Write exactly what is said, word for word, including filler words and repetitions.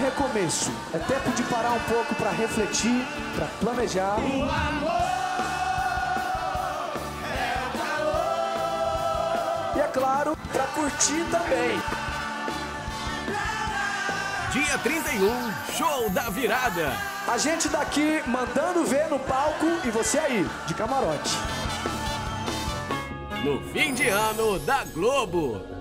recomeço. É tempo de parar um pouco para refletir, para planejar. O amor é o calor. E é claro, para curtir também. Dia trinta e um, show da virada. A gente daqui mandando ver no palco e você aí, de camarote. No fim de ano da Globo.